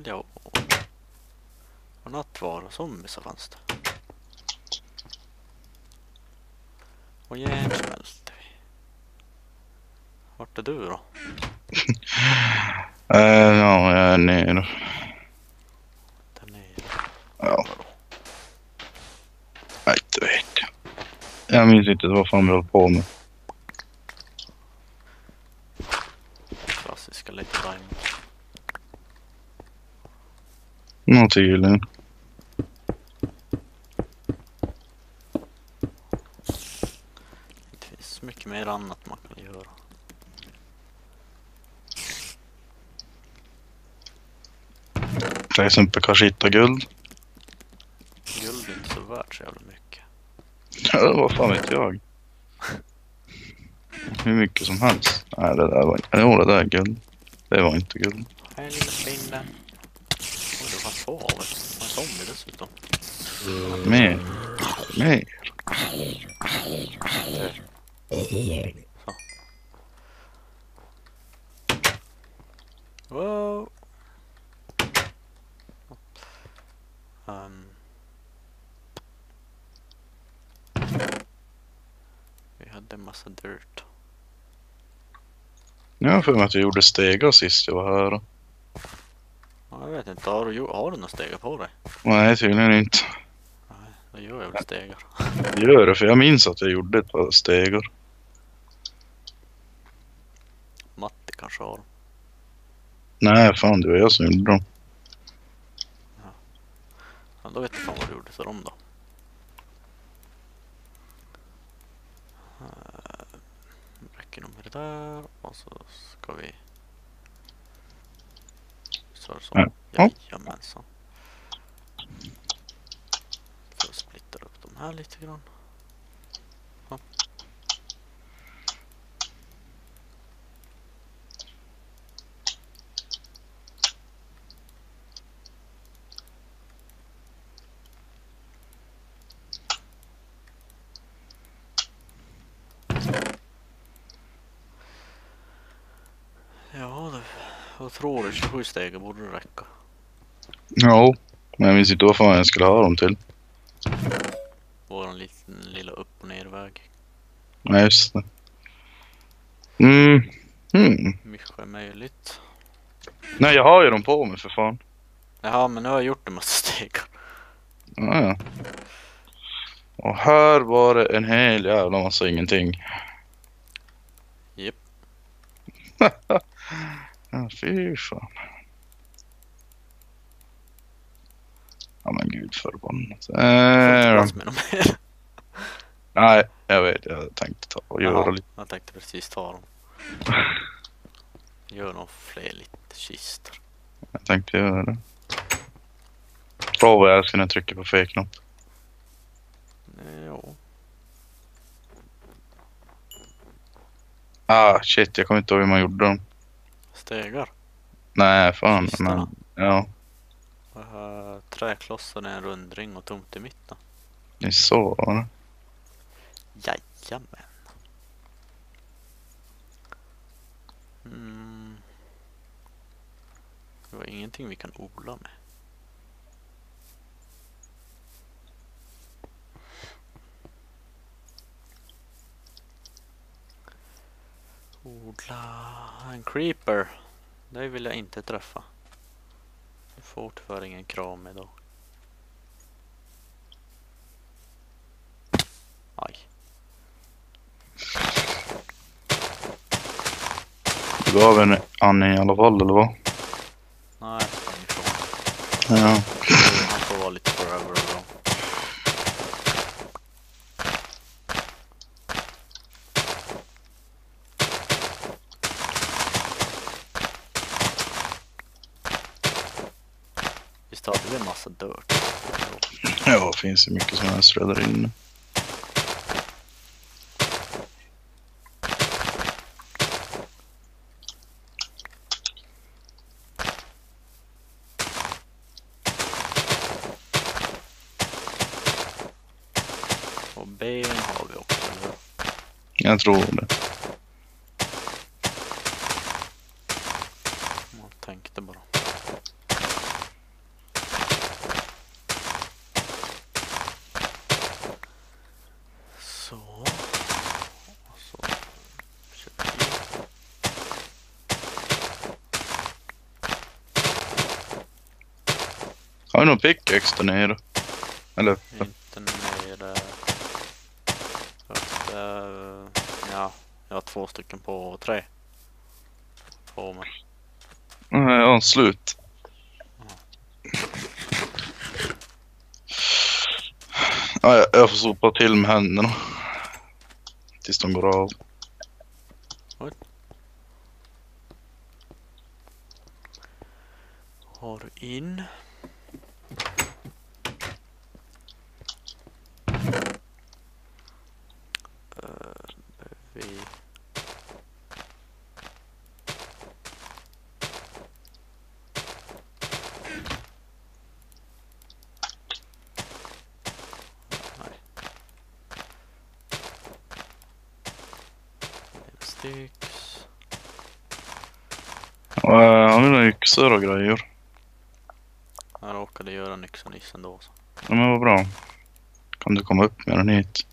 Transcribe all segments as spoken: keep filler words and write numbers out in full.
Ja. Och nattvar och zombies så fanns det. Och järn smälte vi. Vart är du då? uh, ja, jag är nere. Där nere. Ja. Nej, inte vet jag. Jag minns inte vad fan vi höll på med. Klassiska late time. Nå tydligen. Det finns mycket mer annat man kan göra. Till exempel kanske hitta guld. Guld är inte så värt så jävla mycket. Ja, vad fan vet jag. Hur mycket som helst. Nej, det där var inte... Jo, det där är guld. Det var inte guld. Här lilla spindeln. Oj, det var två av det. Man zombie dessutom. Mer. Mer. Så. Wow. Um. Vi hade en massa dirt. Jag har för mig att jag gjorde stegar sist jag var här. Ja, jag vet inte, har du, har du några stegar på dig? Nej, tydligen inte. Nej, då gör jag väl stegar. Gör det, för jag minns att jag gjorde ett par stegar. Matti kanske har dem. Nej, fan, det var jag som gjorde dem. Ja, då vet jag fan vad du gjorde för dem då. Uh, räcker nog med det där. Och så ska vi... Så är det så. Ja. Ja. Jajamensan. Så splittar upp de här lite grann. Ja. Ja, det, vad tror du? tjugosju steg borde det räcka. Ja, men jag minns inte vad fan jag skulle ha dem till. Våran liten lilla upp- och nerväg. Nej, just det. Mm. Mm. Mycket är möjligt. Nej, jag har ju dem på mig för fan. Jaha, men nu har jag gjort en massa stegar. Ja, ja. Och här var det en hel jävla massa ingenting. Japp. Ja, fy fan. Ja, men gud förbannat. Jag får inte Äh, plats med dem mer. nej, jag vet. Jag tänkte ta och göra Jaha, lite. jag tänkte precis ta dem. Gör nog fler lite kistor. Jag tänkte göra det. Bra vad jag skulle trycka på fel knapp. Jo. Ah, shit. Jag kommer inte ihåg hur man gjorde dem. Stegar. Nej, fan. Kistorna. Men, ja, Uh, träklossar är en rundring och tomt i mitten. det är så var det. Jajamän. Mm. Det var ingenting vi kan odla med. Odla en creeper. Det vill jag inte träffa. Jag får tyvärr ingen kram idag. Aj. Du gav en Annie i alla fall, eller vad? Nej, jag sprang ifrån. Ja. Han får vara lite forever då. Visst hade vi en massa dirt? Ja, det finns ju mycket som helst där inne. Och ben har vi också, eller hur? Jag tror det. Jag tänkte bara. Så. Och så. Köper vi. Har vi någon pickaxe där nere? Eller? Inte nere. Uppe. Ja, jag har två stycken på tre. På mig. Nej, jag har slut. Ja, jag, jag får sopa till med händerna. Tills de går av. Oj. Har du in? Uh, vi... Sticks. Och, äh, har vi några yxor och grejer? Jag råkade göra en yxa nyss ändå. Så. Ja, men vad bra. Kan du komma upp med den hit?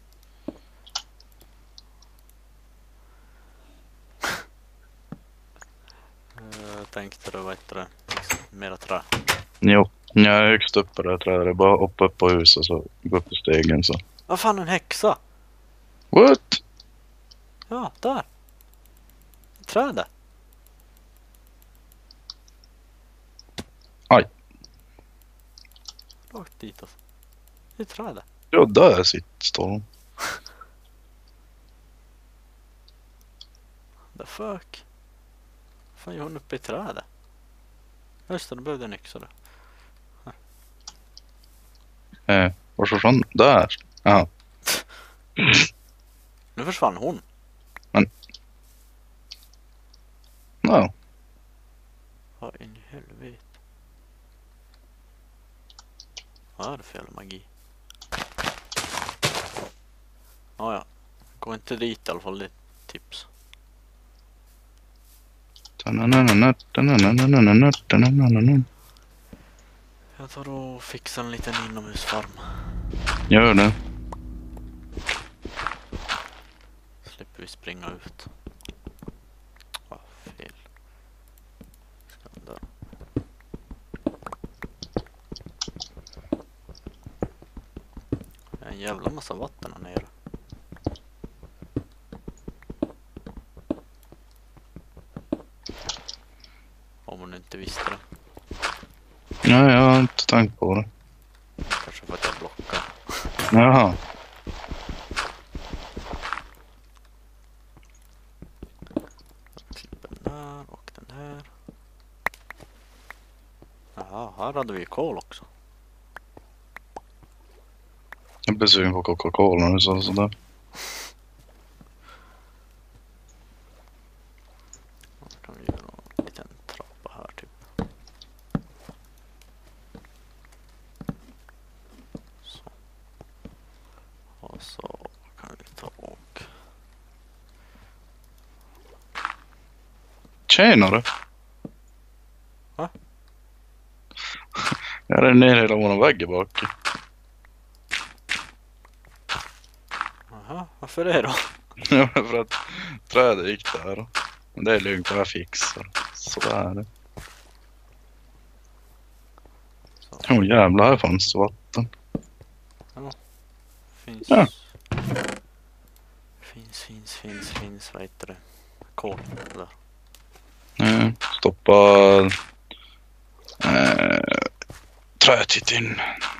Jag tänkte du, vad heter det? Liksom, mera trä. Jo, jag är högst uppe där trädet. Det är bara hoppa upp på huset så gå upp på stegen så. Vad fan, en häxa? What? Ja, där. Trädet. Aj. Rakt dit alltså. Det är trädet. Ja, där sitter storm. The fuck? Vad fan gör hon uppe i trädet? Just det, då behövde en yxa då. Eh, var försvann? Där. Ja. Nu försvann hon. Ja. Vad in i helvete. Vad är det för jävla magi? Ah, ja. Gå inte dit i alla fall, det är ett tips. Jag tar och fixar en liten inomhusfarm. Gör det. Slipper vi springa ut. Ah, fel. Ska den där. Det är en jävla massa vatten här nere. Om hon inte visste det. Ja, jag har inte tänkt på det. Kanske för att jag blockar. Jaha. Klipper den där och den här. Jaha, här hade vi kol också. Jag blir sugen på Coca-Cola nu så sådär. Då kan vi göra en liten trappa här typ. Så. Och så kan vi ta och... Tjenare. Va? Jag är ner hela våran vägg bak. Jaha, varför det då? Ja, för att trädet gick där. Men det är lugnt, jag fixar. Så är det. Så. Åh oh, jävlar, här fanns det vatten. Finns... Ja. Finns, finns, finns, finns, vad heter det? Kol där. Eh, stoppa eh, träet hit in.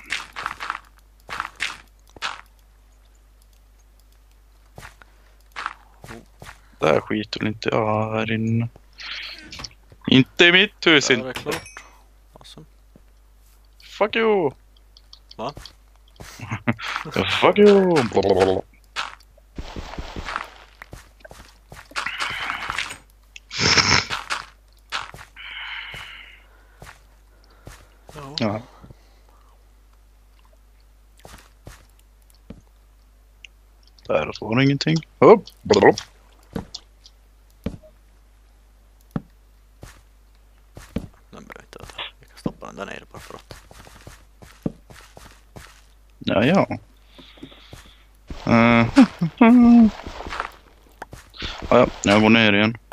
Där skiter väl inte jag här inne. Inte i mitt hus Där är inte. det klart. Awesome. Fuck you. Va? Fuck you. Blablabla. Ja. Ja. Där får ingenting. Upp. Blablabla. Den behöver inte över. Vi kan stoppa den där nere bara för att. Ja, ja. Uh, ja, jag går ner igen.